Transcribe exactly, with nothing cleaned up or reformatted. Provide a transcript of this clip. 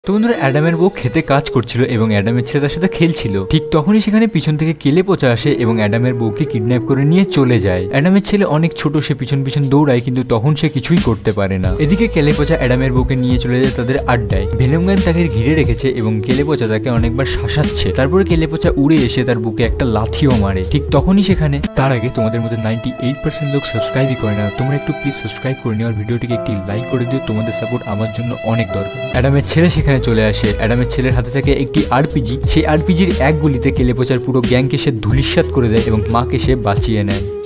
তো বন্ধুরা অ্যাডামের বউ খেতে কাজ করছিল এবং অ্যাডামের ছেলে তার সাথে খেলছিল। ঠিক তখনই সেখানে পিছন থেকে কেলে পচা আসে এবং অ্যাডামের বউকে কিডন্যাপ করে নিয়ে চলে যায়। অ্যাডামের ছেলে অনেক ছোট, সে পিছন পিছন দৌড়ায় কিন্তু তখন সে কিছুই করতে পারে না। এদিকে কেলে পচা অ্যাডামের বউকে নিয়ে চলে যায় তাদের আড্ডায়। ভেনম গান তাকে ঘিরে রেখেছে এবং কেলে পচা তাকে অনেকবার শাসাচ্ছে। তারপরে কেলে পচা উড়ে এসে তার বুকে একটা লাথিও মারে। ঠিক তখনই সেখানে, তার আগে তোমাদের মধ্যে নাইনটি এইট পার্সেন্ট লোক সাবস্ক্রাইবই করে না, তোমরা একটু প্লিজ সাবস্ক্রাইব করে নিও আর ভিডিওটিকে একটি লাইক করে দিও, তোমাদের সাপোর্ট আমার জন্য অনেক দরকার। অ্যাডামের ছেলে সেখানে চলে আসে। অ্যাডামের ছেলের হাতে থাকে একটি আরপিজি। সেই আরপিজির এক গুলিতে কেলে পচার পুরো গ্যাংকে সে ধূলিসাৎ করে দেয় এবং মাকে সে বাঁচিয়ে নেয়।